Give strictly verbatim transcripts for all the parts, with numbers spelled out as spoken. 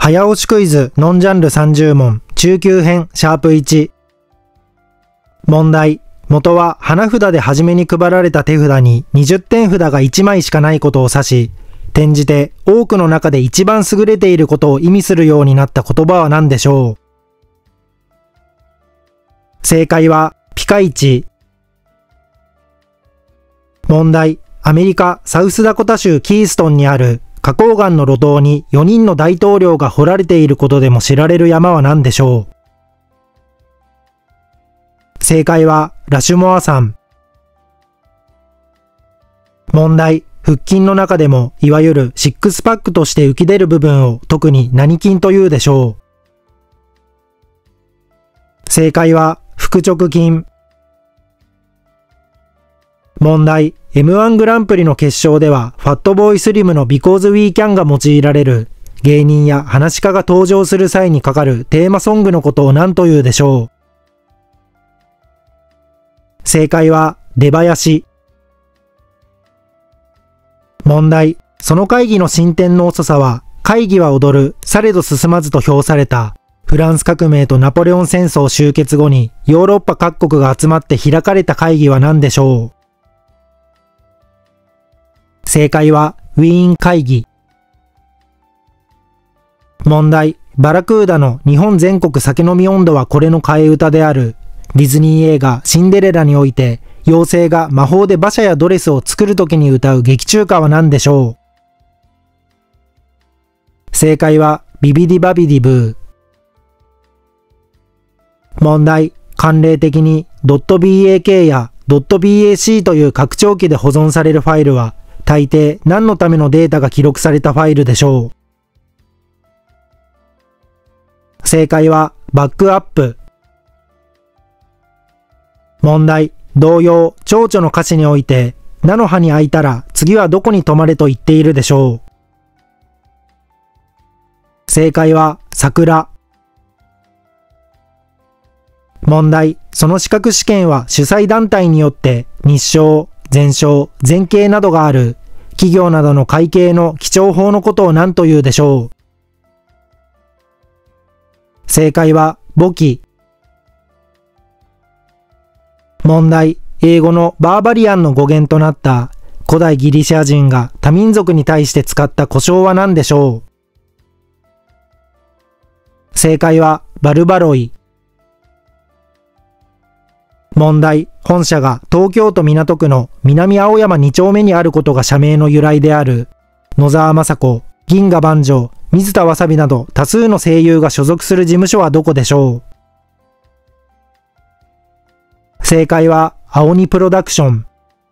早押しクイズノンジャンルさんじゅう問中級編シャープいち。問題。元は花札で初めに配られた手札ににじゅってん札がいちまいしかないことを指し、転じて多くの中で一番優れていることを意味するようになった言葉は何でしょう。正解はピカイチ。問題。アメリカ・サウスダコタ州キーストンにある花崗岩の路頭によにんの大統領が掘られていることでも知られる山は何でしょう。正解はラシュモア山。問題。腹筋の中でもいわゆるシックスパックとして浮き出る部分を特に何筋というでしょう。正解は腹直筋。問題。エムワン グランプリの決勝ではファットボーイスリムの Because We Can が用いられる芸人や話し家が登場する際にかかるテーマソングのことを何というでしょう。正解は出囃子。問題。その会議の進展の遅さは会議は踊るされど進まずと評されたフランス革命とナポレオン戦争終結後にヨーロッパ各国が集まって開かれた会議は何でしょう。正解はウィーン会議。問題。バラクーダの日本全国酒飲み温度はこれの替え歌であるディズニー映画シンデレラにおいて妖精が魔法で馬車やドレスを作るときに歌う劇中歌は何でしょう。正解はビビディバビディブー。問題。慣例的に .bak や .bac という拡張器で保存されるファイルは大抵何のためのデータが記録されたファイルでしょう。正解はバックアップ。問題。同様、蝶々の歌詞において菜の葉に開いたら次はどこに止まれと言っているでしょう。正解は桜。問題。その資格試験は主催団体によって日商、全商、全経などがある企業などの会計の記帳法のことを何というでしょう。正解は簿記。問題。英語のバーバリアンの語源となった古代ギリシャ人が多民族に対して使った呼称は何でしょう。正解はバルバロイ。問題。本社が東京都港区の南青山に丁目にあることが社名の由来である野沢雅子、銀河万丈、水田わさびなど多数の声優が所属する事務所はどこでしょう。正解は青鬼プロダクション。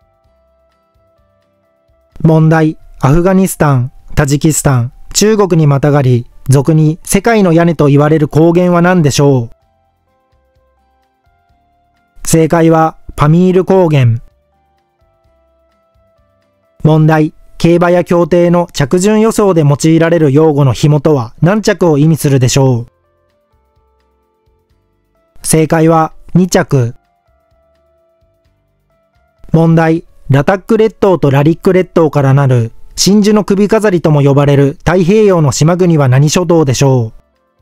問題。アフガニスタン、タジキスタン、中国にまたがり、俗に世界の屋根と言われる高原は何でしょう。正解はパミール高原。問題。競馬や競艇の着順予想で用いられる用語の紐とは何着を意味するでしょう。正解はに着。問題。ラタック列島とラリック列島からなる真珠の首飾りとも呼ばれる太平洋の島国は何諸島でしょう。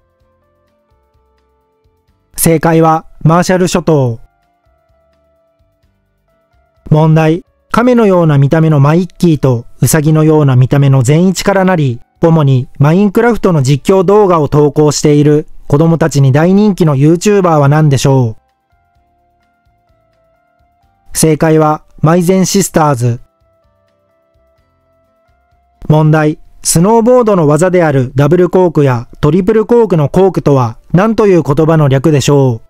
正解はマーシャル諸島。問題。亀のような見た目のマイッキーとウサギのような見た目の善一からなり、主にマインクラフトの実況動画を投稿している子供たちに大人気の YouTuber は何でしょう。正解はマイゼンシスターズ。問題。スノーボードの技であるダブルコークやトリプルコークのコークとは何という言葉の略でしょう。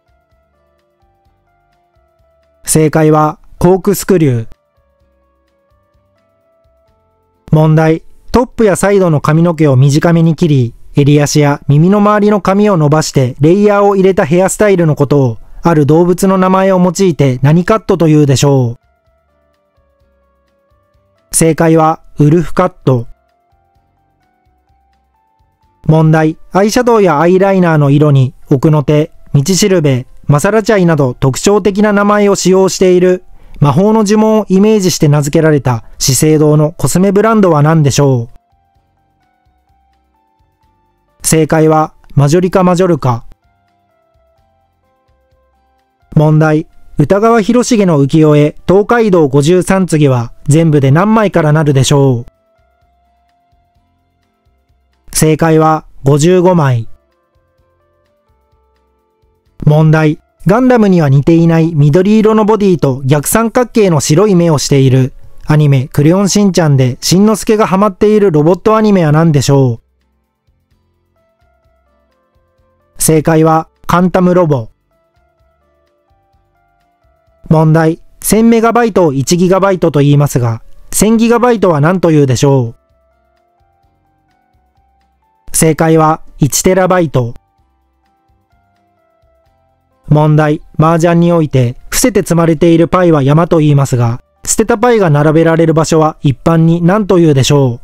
正解はコークスクリュー。問題。トップやサイドの髪の毛を短めに切り、襟足や耳の周りの髪を伸ばしてレイヤーを入れたヘアスタイルのことを、ある動物の名前を用いて何カットというでしょう。正解はウルフカット。問題。アイシャドウやアイライナーの色に奥の手、道しるべ、マサラチャイなど特徴的な名前を使用している魔法の呪文をイメージして名付けられた資生堂のコスメブランドは何でしょう。 正解はマジョリカマジョルカ。問題。歌川広重の浮世絵東海道五十三次は全部で何枚からなるでしょう。正解はごじゅうごまい。問題。ガンダムには似ていない緑色のボディと逆三角形の白い目をしているアニメクレヨンしんちゃんでしんのすけがハマっているロボットアニメは何でしょう。正解はカンタムロボ。問題。せんメガバイトをいちギガバイトと言いますが、せんギガバイトは何というでしょう。正解はいちテラバイト。問題。麻雀において伏せて積まれているパイは山と言いますが、捨てたパイが並べられる場所は一般に何というでしょう。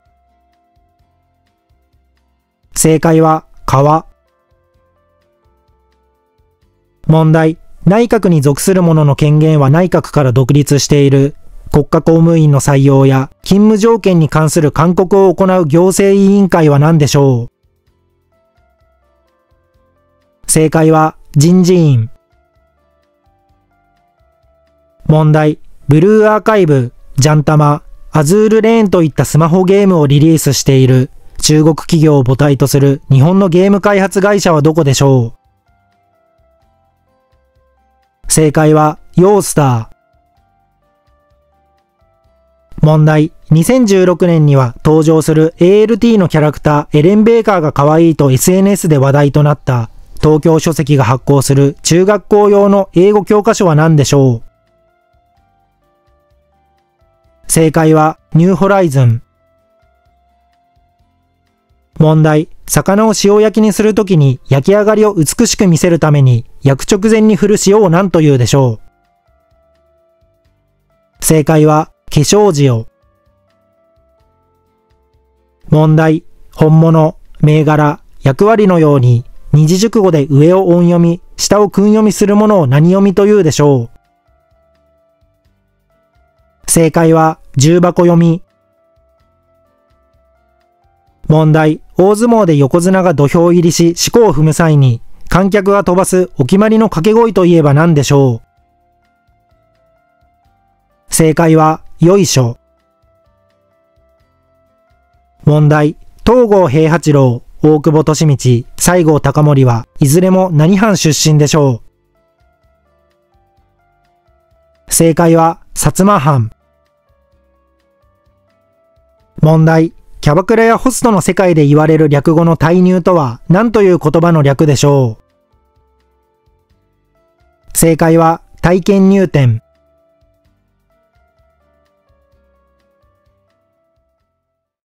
正解は川。問題。内閣に属する者の権限は内閣から独立している国家公務員の採用や勤務条件に関する勧告を行う行政委員会は何でしょう。正解は人事院。問題。ブルーアーカイブ、ジャンタマ、アズールレーンといったスマホゲームをリリースしている中国企業を母体とする日本のゲーム開発会社はどこでしょう。正解はヨースター。問題。にせんじゅうろくねんには登場する エーエルティー のキャラクターエレン・ベーカーが可愛いと エスエヌエス で話題となった東京書籍が発行する中学校用の英語教科書は何でしょう。正解はニューホライズン。問題。魚を塩焼きにするときに焼き上がりを美しく見せるために焼く直前に振る塩を何というでしょう。正解は化粧塩。問題。本物、銘柄、役割のように二字熟語で上を音読み、下を訓読みするものを何読みというでしょう。正解は重箱読み。問題。大相撲で横綱が土俵入りし、四股を踏む際に、観客が飛ばすお決まりの掛け声といえば何でしょう。正解は、よいしょ。問題。東郷平八郎、大久保利通、西郷隆盛はいずれも何藩出身でしょう。正解は、薩摩藩。問題。キャバクラやホストの世界で言われる略語の退入とは何という言葉の略でしょう。正解は体験入店。